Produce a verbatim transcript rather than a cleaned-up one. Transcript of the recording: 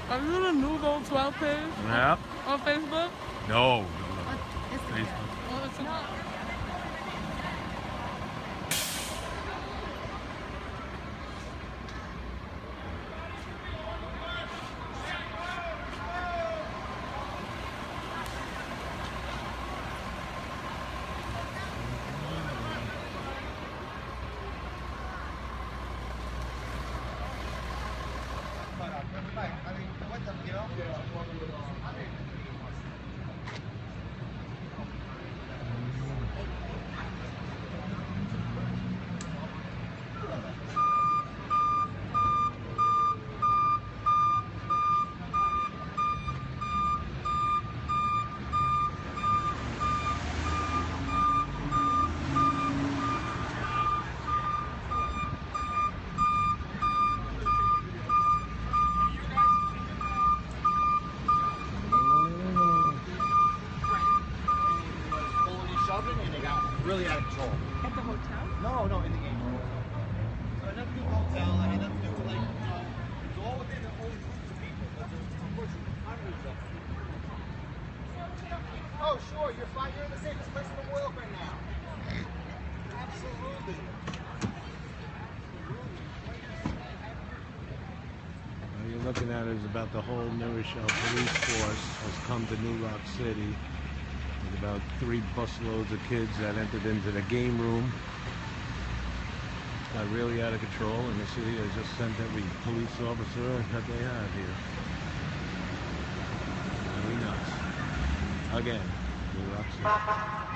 Are you the new Gold twelve page? Yeah. On Facebook? No, no, no. It's Facebook. Oh, it's not. Really out of control. At the hotel? No, no, in the game. So enough new hotel, I mean, that's new, like, you know, it's all within their own groups of people, but there's unfortunately hundreds of them. Oh, sure, you're fine. You're in the safest place in the world right now. Absolutely. What you're looking at is about the whole New Rochelle police force has come to New Rock City. With about three busloads of kids that entered into the game room. Got really out of control, and the city has just sent every police officer that they have here. Very nuts. Again, New Rock City.